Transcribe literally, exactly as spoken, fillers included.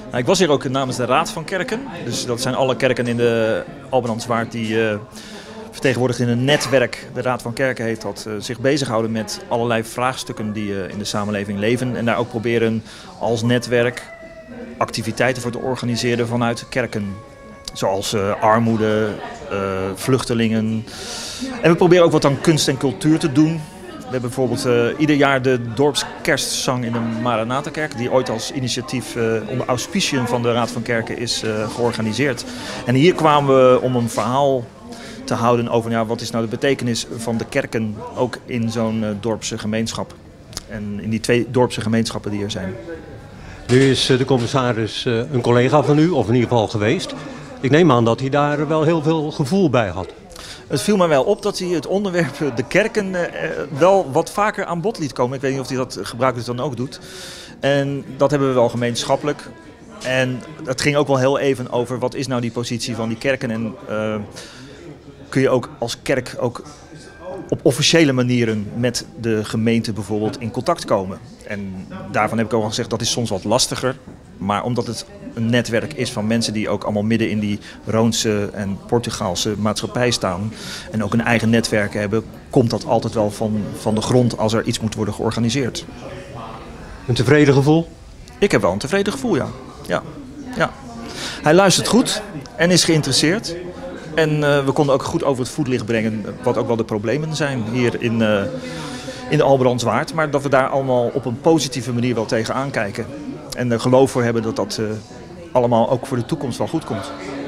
Nou, ik was hier ook namens de Raad van Kerken. Dus dat zijn alle kerken in de Albrandswaard die uh, vertegenwoordigd in een netwerk, de Raad van Kerken heet dat, uh, zich bezighouden met allerlei vraagstukken die uh, in de samenleving leven. En daar ook proberen als netwerk activiteiten voor te organiseren vanuit kerken. Zoals uh, armoede, uh, vluchtelingen. En we proberen ook wat aan kunst en cultuur te doen. We hebben bijvoorbeeld uh, ieder jaar de dorpskerstzang in de Maranatha-kerk, die ooit als initiatief uh, onder auspiciën van de Raad van Kerken is uh, georganiseerd. En hier kwamen we om een verhaal te houden over ja, wat is nou de betekenis van de kerken ook in zo'n uh, dorpse gemeenschap. En in die twee dorpse gemeenschappen die er zijn. Nu is uh, de commissaris uh, een collega van u, of in ieder geval geweest. Ik neem aan dat hij daar wel heel veel gevoel bij had. Het viel mij wel op dat hij het onderwerp de kerken eh, wel wat vaker aan bod liet komen. Ik weet niet of hij dat gebruikelijk dan ook doet. En dat hebben we wel gemeenschappelijk. En het ging ook wel heel even over wat is nou die positie van die kerken. En uh, kun je ook als kerk ook op officiële manieren met de gemeente bijvoorbeeld in contact komen. En daarvan heb ik ook al gezegd dat is soms wat lastiger. Maar omdat het een netwerk is van mensen die ook allemaal midden in die Roonse en Portugaalse maatschappij staan en ook een eigen netwerk hebben, komt dat altijd wel van, van de grond als er iets moet worden georganiseerd. Een tevreden gevoel? Ik heb wel een tevreden gevoel, ja. ja. ja. Hij luistert goed en is geïnteresseerd. En uh, we konden ook goed over het voetlicht brengen wat ook wel de problemen zijn hier in, uh, in de Albrandswaard. Maar dat we daar allemaal op een positieve manier wel tegenaan kijken. En er geloof voor hebben dat dat uh, allemaal ook voor de toekomst wel goed komt.